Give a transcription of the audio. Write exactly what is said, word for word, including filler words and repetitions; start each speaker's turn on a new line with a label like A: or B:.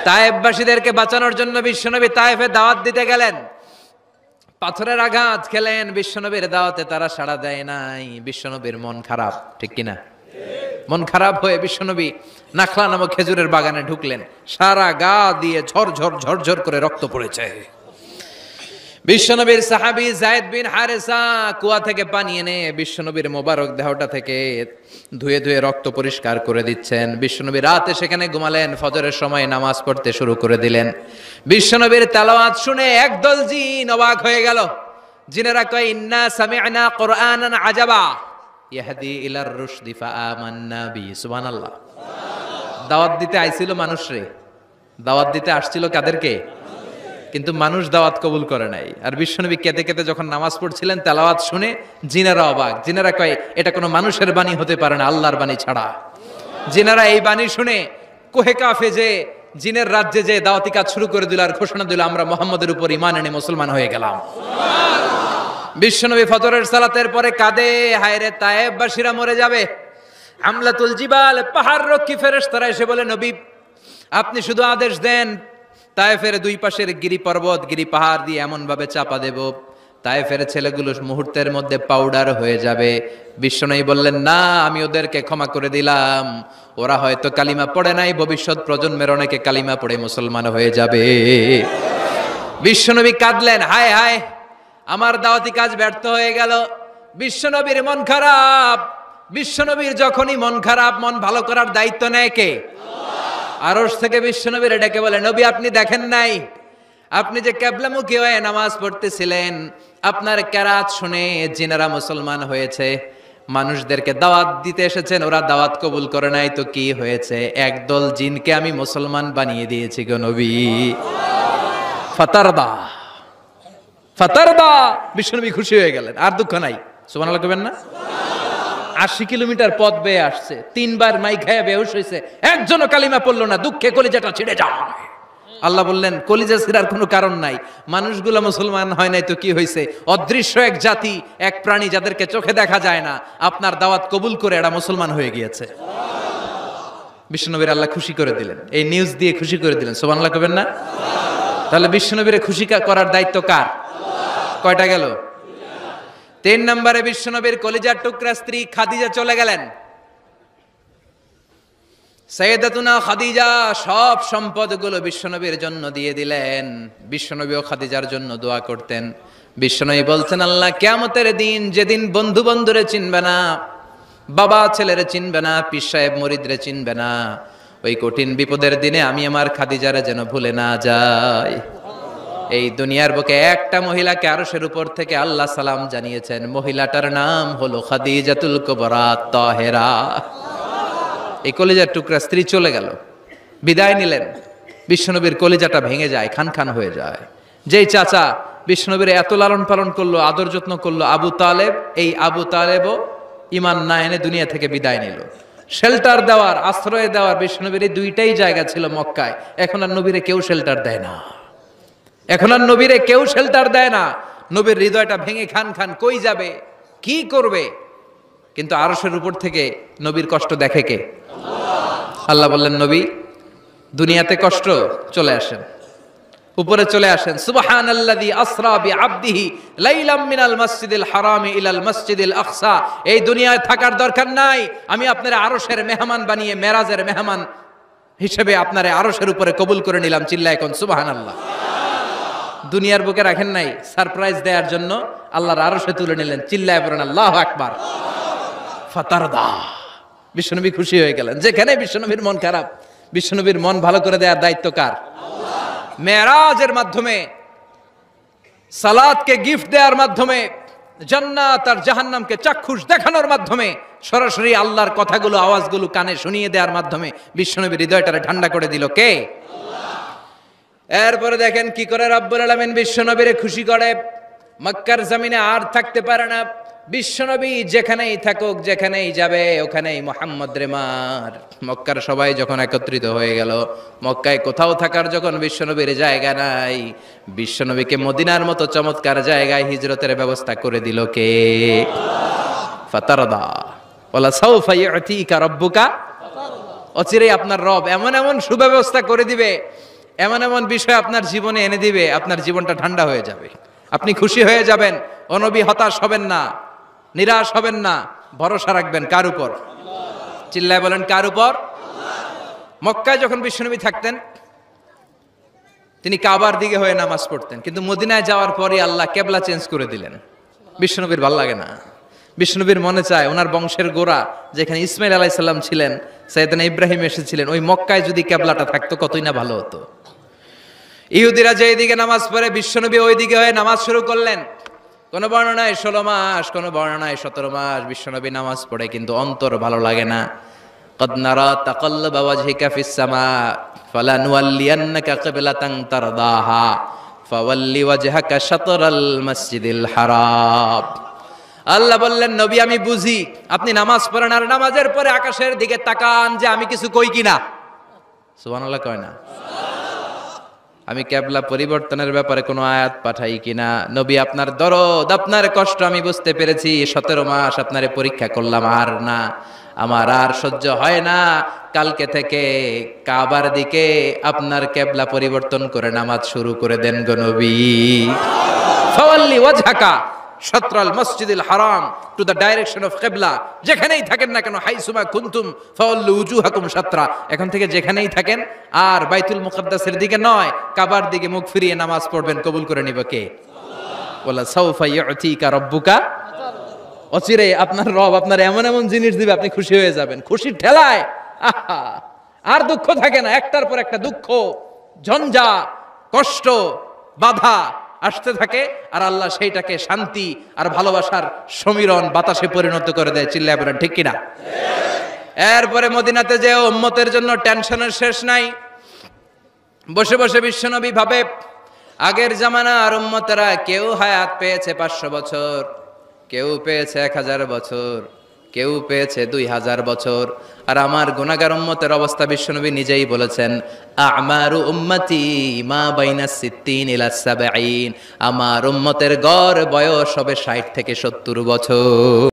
A: তায়েফবাসীদেরকে বাঁচানোর জন্য বিশ্বনবী তায়েফে দাওয়াত দিতে গেলেন। পাথরের আঘাত খেলেন, বিশ্বনবীর দাওয়াতে তারা সাড়া দেয় নাই। বিশ্বনবীর মন খারাপ, ঠিক কিনা? মন খারাপ হয়ে বিশ্বনবী নাখলা নামক খেজুরের বাগানে ঢুকলেন। সারা গা দিয়ে ঝরঝর ঝরঝর করে রক্ত পড়েছে। বিশ্বনবীর সাহাবী যায়েদ বিন হারেসা কুয়া থেকে পানি এনে বিশ্বনবীর মোবারক দেহটা থেকে ধুয়ে ধুয়ে রক্ত পরিষ্কার করে দিচ্ছেন। বিশ্বনবী রাতে সেখানে ঘুমালেন, ফজরের সময় নামাজ পড়তে শুরু করে দিলেন। বিশ্বনবীর তেলাওয়াত শুনে একদল জিন অবাক হয়ে গেল। জিনেরা কয়, ইন্না সামি'না কুরআনান আজাবা ইয়াহদি ইলার রুশদি ফাআমান্না বি। সুবহানাল্লাহ। দাওয়াত দিতে আইছিল মানুষরে, দাওয়াত দিতে আসছিল কাদেরকে? কিন্তু মানুষ দাওয়াত কবুল করে নাই। আর বিশ্বনবী কেঁদে কেঁদে যখন নামাজ পড়ছিলেন, তেলাওয়াত শুনে জিনেরা অবাক। জিনেরা কয়, এটা কোনো মানুষের বাণী হতে পারে না, আল্লাহর বাণী ছাড়া। জিনেরা এই বাণী শুনে কোহে কাফে যে জিনের রাজ্যে যে দাওয়াতি কাজ শুরু করে দিল আর ঘোষণা দিল, আমরা মুহাম্মদের উপর ঈমান এনে মুসলমান হয়ে গেলাম। বিশ্বনবী ফজরের সালাতের পরে কাঁদে, হায়রে তায়েফবাসীরা মরে যাবে। হামলাতুল জিবাল, পাহাড় রক্ষী ফেরেশতারা এসে বলে, নবী আপনি শুধু আদেশ দেন, তায়েফের দুই পাশের গিরি পর্বত গিরি পাহাড় দিয়ে এমন ভাবে চাপা দেব, তায়েফের ছেলেগুলো মুহূর্তের মধ্যে পাউডার হয়ে যাবে। বিশ্বনবী বললেন, না, আমি ওদেরকে ক্ষমা করে দিলাম। ওরা হয়তো কালিমা পড়ে নাই, ভবিষ্যৎ প্রজন্মের অনেকে কালিমা পড়ে মুসলমান হয়ে যাবে। বিশ্বনবী কাঁদলেন, হায় হায়, আমার দাওয়াতি কাজ ব্যর্থ হয়ে গেল। বিশ্বনবীর মন খারাপ। বিশ্বনবীর যখনই মন খারাপ, মন ভালো করার দায়িত্ব নেয় কে? আরশ থেকে বিশ্বনবীর ডেকে বলে, নবী আপনি দেখেন নাই, আপনি যে কিবলামুখী হয়ে নামাজ পড়তেছিলেন, আপনার কেরাত শুনে জিনেরা মুসলমান হয়েছে। মানুষদেরকে দাওয়াত দিতে এসেছেন, ওরা দাওয়াত কবুল করে নাই, তো কি হয়েছে? একদল জিনকে আমি মুসলমান বানিয়ে দিয়েছি গো নবী। ফাতারদা ফাতারদা। বিশ্বনবী খুশি হয়ে গেলেন, আর দুঃখ নাই। সুবহানাল্লাহ কইবেন না? আশি কিলোমিটার পথ বেয়ে আসছে, তিনবার মাই খায়া বেহুশ হয়েছে, একজনও কালিমা পড়লো না, দুঃখে কলিজাটা ছিঁড়ে যায়। আল্লাহ বললেন, কলিজা ছিঁড়ার কোনো কারণ নাই, মানুষগুলো মুসলমান হয় নাই তো কি হয়েছে? অদৃশ্য এক জাতি, এক প্রাণী যাদেরকে চোখে দেখা যায় না, আপনার দাওয়াত কবুল করে এরা মুসলমান হয়ে গিয়েছে। বিশ্বনবীর আল্লাহ খুশি করে দিলেন, এই নিউজ দিয়ে খুশি করে দিলেন। সুবহানাল্লাহ কইবেন না? তাহলে বিশ্বনবীরে খুশি করার দায়িত্ব কার? কয়টা গেল? তিন নম্বরে বিশ্বনবীর কলিজার টুকরা স্ত্রী খাদিজা চলে গেলেন। সাইয়েদাতুনা খাদিজা সব সম্পদগুলো বিশ্বনবীর জন্য দিয়ে দিলেন। বিশ্বনবীও খাদিজার জন্য দোয়া করতেন। বিশ্বনবী বলতেন, আল্লাহ কিয়ামতের দিন, যেদিন বন্ধু বন্ধুরে চিনবে না, বাবা ছেলেরে চিনবে না, পীর সাহেব মুরিদরে চিনবে না, ওই কঠিন বিপদের দিনে আমি আমার খাদিজারে যেন ভুলে না যাই। এই দুনিয়ার বুকে একটা মহিলাকে আরশের উপর থেকে আল্লাহ সালাম জানিয়েছেন, মহিলাটার নাম হলো খাদিজাতুল কুবরা তাহেরা। এই কলিজার টুকরা স্ত্রী চলে গেল, বিদায় নিলেন। বিশ্বনবীর কলিজাটা ভেঙে যায়, খান খান হয়ে যায়। যেই চাচা বিশ্বনবীর এত লালন পালন করলো, আদর যত্ন করলো, আবু তালেব, এই আবু তালেবও ঈমান না এনে দুনিয়া থেকে বিদায় নিল। শেল্টার দেওয়ার, আশ্রয় দেওয়ার বিশ্বনবীর এই দুইটাই জায়গা ছিল মক্কায়। এখন আর নবীরে কেউ শেল্টার দেয় না, এখন আর নবীরে কেউ শেল্টার দেয় না। নবীর হৃদয়টা ভেঙে খান খান, কই যাবে, কি করবে? কিন্তু আরশের উপর থেকে নবীর কষ্ট দেখে কে? আল্লাহ বললেন, নবী দুনিয়াতে কষ্ট, চলে আসেন, উপরে চলে আসেন। সুবহানাল্লাযী আসরা বিআবদিহি লাইলাম মিনাল মাসজিদিল হারামি ইলাল মাসজিদিল আকসা। এই দুনিয়ায় থাকার দরকার নাই, আমি আপনারে আরশের মেহমান বানিয়ে মেরাজের মেহমান হিসেবে আপনারে আরশের উপরে কবুল করে নিলাম। চিল্লায় কোন সুবহানাল্লাহ। দুনিয়ার বুকে রাখেন নাই, সারপ্রাইজ দেওয়ার জন্য আল্লাহর আরশে তুলে নিলেন। চিল্লায় পড়েন আল্লাহু আকবার। ফাতারদা। বিশ্বনবী খুশি হয়ে গেলেন। যেখানে বিশ্বনবীর মন খারাপ, বিশ্বনবীর মন ভালো করে দেওয়ার দায়িত্ব কার? মেরাজের মাধ্যমে, সালাতকে গিফট দেওয়ার মাধ্যমে, জান্নাত আর জাহান্নামকে চাক্ষুষ দেখানোর মাধ্যমে, সরাসরি আল্লাহর কথাগুলো, আওয়াজগুলো কানে শুনিয়ে দেওয়ার মাধ্যমে বিশ্বনবীর হৃদয়টারে ঠান্ডা করে দিল কে? এরপরে দেখেন কি করে রব্বুল আলামিন বিশ্বনবীরে খুশি করে। মক্কার জমিনে আর থাকতে পারে না। বিশ্বনবী যেখানেই থাকুক, যেখানেই যাবে, ওখানেই মুহাম্মদ রে মার। মক্কার সবাই যখন একত্রিত হয়ে গেল, মক্কায় কোথাও থাকার যখন বিশ্বনবীর জায়গা নাই, বিশ্বনবীকে মদিনার মতো চমৎকার জায়গায় হিজরতের ব্যবস্থা করে দিল কে? ফাতারদা। ওয়ালা সাউফা ইউতিকা রাব্বুকা। অচিরেই আপনার রব এমন এমন সুব্যবস্থা করে দিবে, এমন এমন বিষয় আপনার জীবনে এনে দিবে, আপনার জীবনটা ঠান্ডা হয়ে যাবে, আপনি খুশি হয়ে যাবেন। ও নবী, হতাশ হবেন না, নিরাশ হবেন না, ভরসা রাখবেন কার উপর? চিল্লায় বলেন, কার উপর? মক্কায় যখন বিশ্বনবী থাকতেন তিনি কাবার দিকে হয়ে নামাজ পড়তেন, কিন্তু মদিনায় যাওয়ার পরে আল্লাহ কেবলা চেঞ্জ করে দিলেন। বিশ্বনবীর ভাল লাগে না, বিশ্বনবীর মনে চায় ওনার বংশের গোড়া যেখানে ইসমাইল আলাইহিস সালাম ছিলেন, সাইয়েদনা ইব্রাহিম এসেছিলেন, ওই মক্কায় যদি কেবলাটা থাকতো কতই না ভালো হতো। ইহুদিরা যে দিকে নামাজ পড়ে বিশ্বনবী ওই দিকে হয়ে নামাজ শুরু করলেন। কোন বর্ণনায় ষোলো মাস, কোন বর্ণনায় সতেরো মাস বিশ্বনবী নামাজ পড়ে, কিন্তু অন্তর ভালো লাগে না। قد نرى تقلب وجهك في السماء فلنولينك قبلة ترضاها فول وجهك شطر المسجد الحرام। আল্লাহ বললেন, নবী আমি বুঝি আপনি নামাজ পড়েন, আর নামাজের পরে আকাশের দিকে তাকান যে আমি কিছু কই কিনা। সুবহানাল্লাহ কয় না? আমি কেবলা পরিবর্তনের ব্যাপারে কোনো আয়াত পাঠাই কিনা। নবী আপনার দরদ, আপনার কষ্ট আমি বুঝতে পেরেছি, সতেরো মাস আপনারে পরীক্ষা করলাম, আর না, আমার আর সহ্য হয় না। কালকে থেকে কাবার দিকে আপনার কেবলা পরিবর্তন করে নামাজ শুরু করে দেন গো নবী। ফাওয়াল্লি ওয়াজহাকা শাতরাল মসজিদিল হারাম, টু দ্য ডাইরেকশন অফ কিবলা। যেখানেই থাকেন না কেন, হাইসুমা কুনতুম ফাওয়াল্লু উজুহাকুম শাতরা, এখন থেকে যেখানেই থাকেন আর বাইতুল মুকাদ্দাসের দিকে নয়, কাবার দিকে মুখ ফিরিয়ে নামাজ পড়বেন। কবুল করে নিব কে? ওয়ালা সাউফা ইউতিকা রাব্বুকা, অচিরে আপনার রব আপনার এমন এমন জিনিস দিবে আপনি খুশি হয়ে যাবেন। খুশির ঠেলায় আহা, আর দুঃখ থাকে না, একটার পর একটা দুঃখ, ঝঞ্ঝা, কষ্ট, বাধা আসতে থাকে, আর আল্লাহ সেইটাকে শান্তি আর ভালোবাসার সমীরণ বাতাসে পরিণত করে দেয়। চিল্লায় বলেন ঠিক কিনা? এরপরে মদিনাতে যে উম্মতের জন্য টেনশনের শেষ নাই। বসে বসে বিশ্বনবী ভাবে, আগের জামানার উম্মতেরা কেউ হায়াত পেয়েছে পাঁচশো বছর, কেউ পেয়েছে এক হাজার বছর, কেউ পেয়েছে দুই হাজার বছর, আর আমার গুনাহগার উম্মতের অবস্থা বিশ্বনবী নিজেই বলেছেন, আমারু উম্মতি মা বাইনা সিত্তিন ইলা সাবঈন, আমার উম্মতের গড় বয়স হবে ষাট থেকে সত্তর বছর।